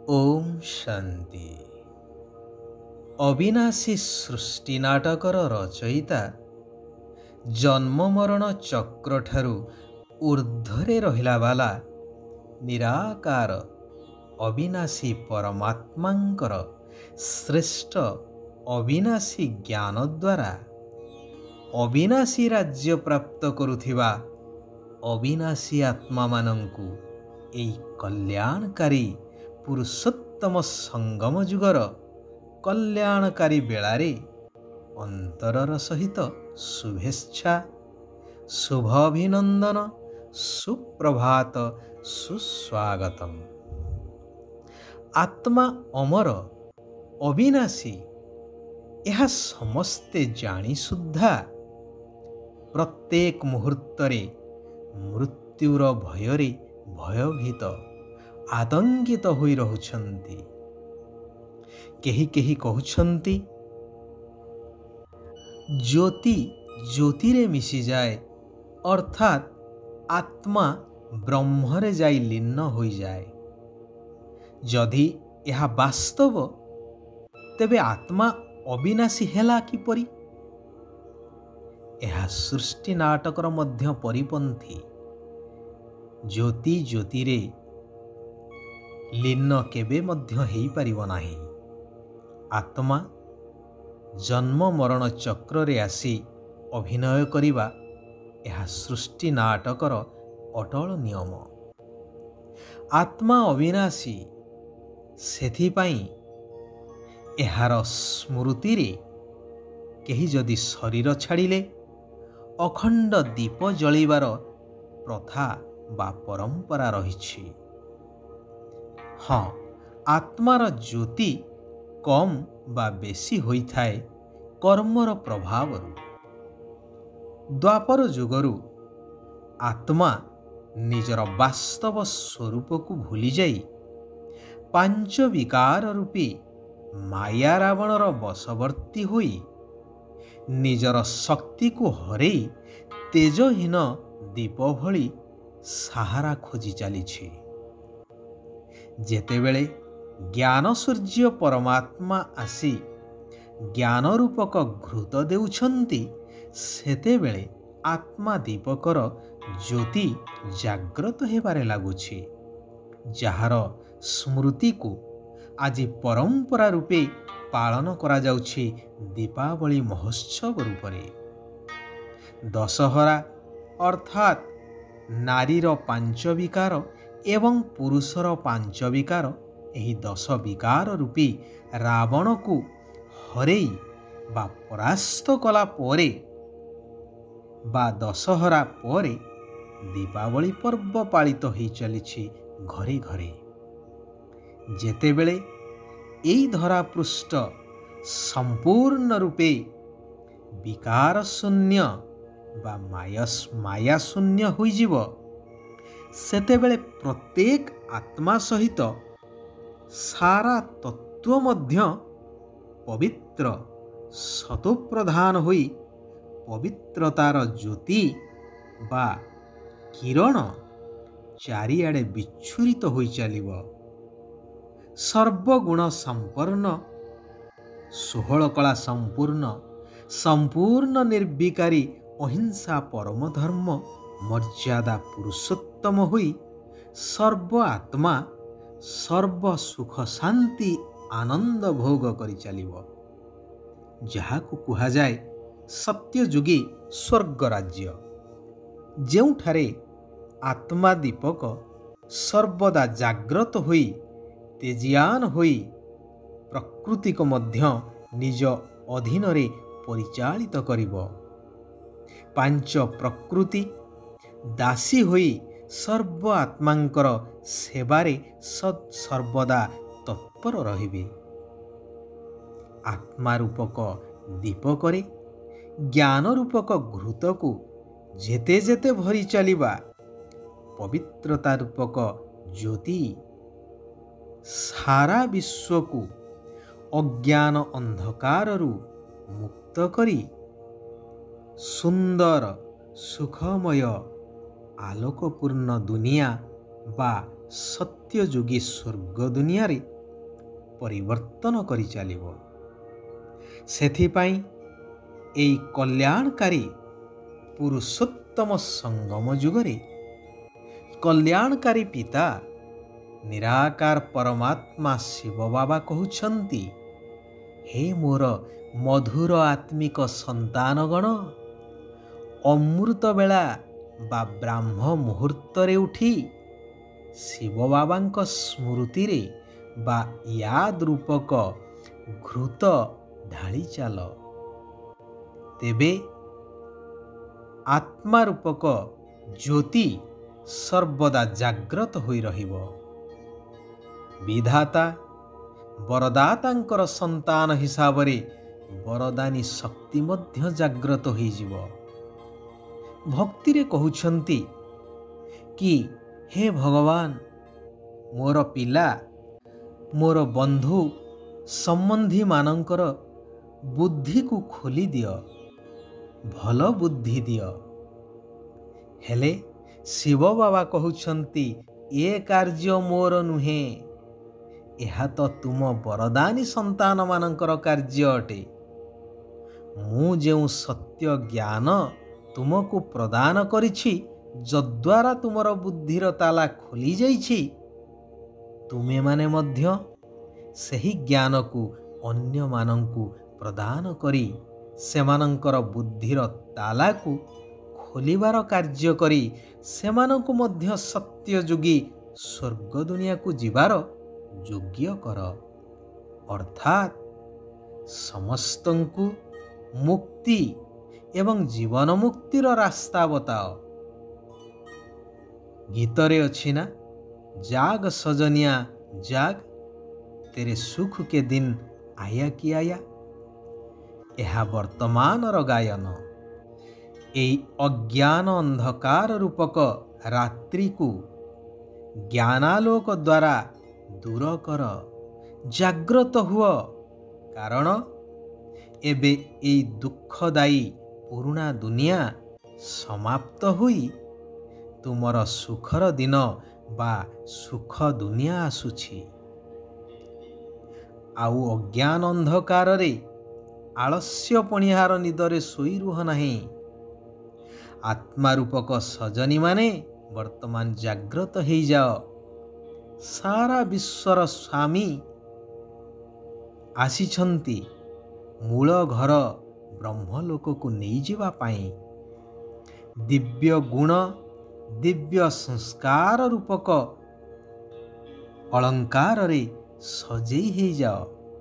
ओम शांति। अविनाशी सृष्टि नाटकर रचयिता जन्म मरण चक्र ठारू ऊर्ध्वरे रहिला वाला निराकार अविनाशी परमात्मांकर श्रेष्ठ अविनाशी ज्ञान द्वारा अविनाशी राज्य प्राप्त करुथिबा अविनाशी आत्मा मानंकु एई कल्याणकारी पुरुषोत्तम संगम जुगर कल्याणकारी बेलारे अंतरर सहित शुभेच्छा शुभ अभिनंदन सुप्रभात सुस्वागतम। आत्मा अमर अविनाशी यह समस्ते जानी सुद्धा प्रत्येक मुहूर्तरे मृत्युर भयरे भयभीत आतंकित होई रहुछन्ति। केही केही कहउछन्ति ज्योति ज्योतिरे मिशी जाए अर्थात आत्मा ब्रह्मरे जाई लीन होई जाए। जदि यह वास्तव तेबे आत्मा अविनाशी हेला किपरि? यह सृष्टि नाटकर मध्य परिपंथी। ज्योति ज्योतिरे लीन केबे मध्य हेई परिबो नाही। आत्मा जन्म मरण चक्र रे आसी अभिनय करिबा यह सृष्टि नाटकर अटल नियम। आत्मा अविनाशी सेथिपाई एहार स्मृति रे केही जदि शरीर छाड़िले अखंड दीप जलिबार प्रथा बा परंपरा रहिछि। हाँ, आत्मार ज्योति कम बा बेसी होई थाए कर्मर प्रभावरु। द्वापर जुगरु आत्मा निजर वास्तव स्वरूप को भूली जाई पांच विकार रूपी माया रावणर वशवर्ती होई निजर शक्ति को हरेई तेजहीन दीप भली सहारा खोजी चलीछि। जेतेबेले ज्ञान सूर्य परमात्मा आसी ज्ञान रूपक घृत देउछन्ति सेतेबेले आत्मा दीपकर ज्योति जाग्रत हेबारे लागुछि। जहार स्मृति को आज परंपरा रूपे पालन करा जाउछि दीपावली महोत्सव रूपरे। दशहरा अर्थात नारीर पांच विकार एवं पुरुषर पांच विकार एही दश विकार रूपी रावण को हरेई बा परास्त कला परे बा दशहरा परे दीपावली पर्व पालित होई चलिछि घरे घरे। जेतेबेले एई धरा पृष्ठ संपूर्ण रूपे विकार शून्य बा माया शून्य होई जीव सेतेबेले प्रत्येक आत्मा सहित सारा तत्व मध्य पवित्र सतोप्रधान होई पवित्रतार ज्योति बा किरण चारिआडे विच्छुरित होई चलिब। सर्वगुण संपन्न 16 कला संपूर्ण संपूर्ण निर्विकारी अहिंसा परम धर्म मर्यादा पुरुषोत्तम होई सर्व आत्मा सर्व सुख शांति आनंद भोग करि चलिब। जहाकु कुहा जाए सत्ययुगी स्वर्ग राज्य, जेउठारे आत्मा दीपक सर्वदा जाग्रत होई तेजियान होई प्रकृति को मध्य निज अधीन रे परिचालित करिब। पांच प्रकृति दासी होई सर्व आत्मांकर सेवारे सर्वदा तत्पर रहिबे। आत्मा रूपक दीपकरे ज्ञान रूपक घृत को जेते जेते भरी चलिबा पवित्रता रूपक ज्योति सारा विश्व को अज्ञान अंधकारु मुक्त करी सुंदर सुखमय आलोकपूर्ण दुनिया बा सत्ययुगी स्वर्ग दुनिया रे परिवर्तन करि चलिबो। सेथिपाई एई कल्याणकारी पुरुषोत्तम संगम जुगरे कल्याणकारी पिता निराकार परमात्मा शिव बाबा कहउछंती, हे मोर मधुर आत्मिक संतानगण, अमृत बेला बा ब्राह्म मुहूर्तरे उठी शिव बाबांक स्मृति रे बा याद रूपक घृत ढाली चाल। तेबे आत्मा रूपक ज्योति सर्वदा जाग्रत होई रहिबो। विधाता वरदातांकर संतान हिसाब रे वरदानी शक्ति मध्य जाग्रत होई जिवो। भक्ति रे कहउछंती कि हे भगवान, मोर पिला मोर बंधु संबंधी मानंकर बुद्धि को खोली दियो, भल बुद्धि दियो। हेले शिव बाबा कहउछंती, ए कार्य मोर नुहे, एहा तो तुम वरदानी संतान मानंकर कार्य अटे। मु जेउ सत्य ज्ञान तुमको प्रदान करिछि, जद्वारा तुमर बुद्धिर ताला खोली जाइछि, तुमे माने मध्य सही ज्ञान को अन्य मानंकु प्रदान करी सेमानंकर बुद्धिर ताला को खोलिबार कार्य करी सेमानंकु मध्य सत्य जोगी स्वर्ग दुनिया को जीवार योग्य कर। अर्थात समस्तंकु मुक्ति एवं जीवन मुक्तिर रास्ता बताओ। गीतरे अछि ना, जाग सजनिया जाग, तेरे सुख के दिन आया कि आया। यह वर्तमानर गायन एई अज्ञान अंधकार रूपक रात्रि को ज्ञानालोक द्वारा दूर कर, जाग्रत हुआ। कारण एबे एई दुखदायी पुराना दुनिया समाप्त हुई तुमर सुखर दिन बा सुख दुनिया आसुछि। आउ अज्ञान अंधकार रे आलस्य पणिहार निदरे सोई रुह नाही। आत्मा रूपक सजनी माने वर्तमान जाग्रत हो जाओ। सारा विश्वर स्वामी आसीछंती मूल घर ब्रह्मलोक को नहीं जीवा पाई। दिव्य गुण दिव्य संस्कार रूपक अलंकार रे सजेई हो जाओ।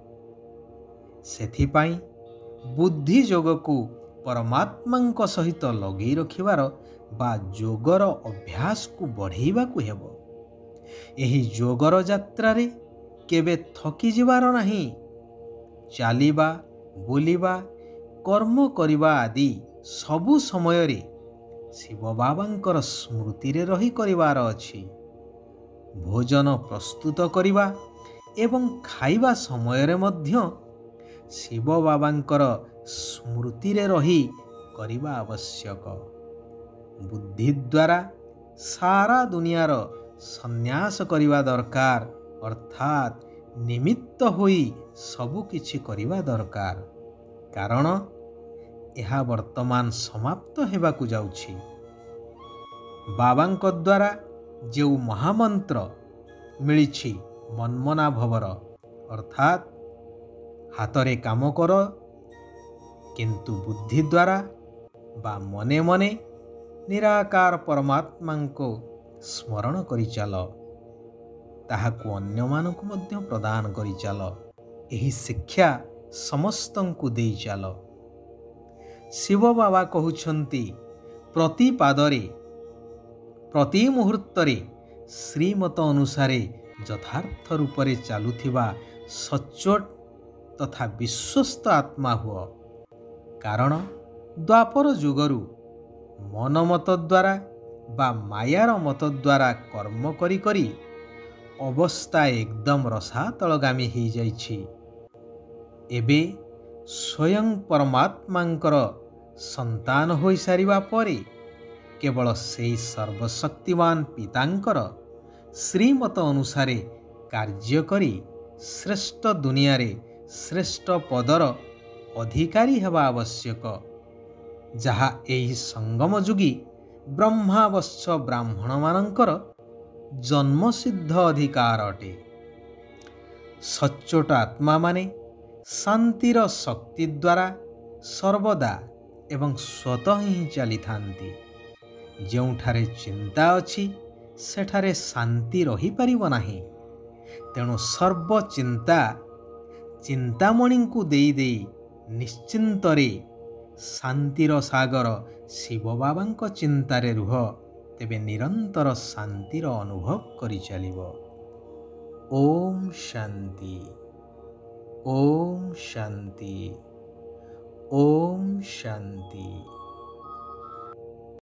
सेथिपाई बुद्धि जोग को परमात्मांक सहित लगे रखिबार बा जोगर अभ्यास को बढ़ेबा को हेबो। एही जोगर यात्रा रे केबे थकी जिबार नाही। चालिबा बुलिबा कर्म करिबा आदि सबु समय रे शिव बाबांकर स्मृति रे रही करिवार अछि। भोजन प्रस्तुत करिबा एवं खाइबा समय रे मध्य शिव बाबांकर स्मृति रे रही करिबा आवश्यक। बुद्धि द्वारा सारा दुनियार संन्यास करिबा दरकार, अर्थात निमित्त होई सबु किछि करिबा दरकार। कारण यह वर्तमान समाप्त हेबाकु जाउछि। बाबांक द्वारा जो महामंत्र मिलिछि मनमना भवर, अर्थात हातरे काम कर किंतु बुद्धि द्वारा बा मने मने निराकार परमात्मा को स्मरण करि चाल, ताहाकु अन्य मानकु मध्य प्रदान करि चाल। एही शिक्षा समस्तंकु देई चाल। शिव बाबा कहउछंती, प्रति पादरे प्रति मुहूर्तरे श्रीमत अनुसारे यथार्थ रूपरे चालुथिबा सच्चोट तथा विश्वस्त आत्मा हुआ। कारण द्वापर जुगरु मन मत द्वारा बा मायार मत द्वारा कर्म करी करी अवस्था एकदम रसातलगामी हो जाइछि। एबे स्वयं परमात्मांकर संतान होई सारिबा परे केवल सेई सर्वशक्तिमान पितांकर श्रीमत अनुसारे कार्य करी ଶ୍ରେଷ୍ଠ ଦୁନିଆରେ ଶ୍ରେଷ୍ଠ ପଦର ଅଧିକାରୀ ହେବା ଆବଶ୍ୟକ, ଯାହା ଏହି ସଙ୍ଗମ ଯୁଗୀ ବ୍ରହ୍ମାବଶ୍ୟ ବ୍ରାହ୍ମଣମାନଙ୍କର ଜନ୍ମସିଦ୍ଧ ଅଧିକାର ଅଟେ। ସଚ୍ଚୋଟ ଆତ୍ମାମାନେ ଶାନ୍ତିର ଶକ୍ତି ଦ୍ୱାରା ସର୍ବଦା ଏବଂ ସ୍ୱତଃ ହିଁ ଚାଲିଥାନ୍ତି। ଯେଉଁଠାରେ ଚିନ୍ତା ଅଛି ସେଠାରେ ଶାନ୍ତି ରହିପାରିବ ନାହିଁ। ତେଣୁ ସର୍ବଚିନ୍ତା ଚିନ୍ତାମଣିଙ୍କୁ ଦେଇ ଦେଇ ନିଶ୍ଚିନ୍ତରେ ଶାନ୍ତିର ସାଗର ଶିବ ବାବାଙ୍କ ଚିନ୍ତାରେ ରୁହ, ତେବେ ନିରନ୍ତର ଶାନ୍ତିର ଅନୁଭବ କରିଚାଲିବ। ଓମ୍ ଶାନ୍ତି, ଓମ୍ ଶାନ୍ତି, ଓମ୍ ଶାନ୍ତି।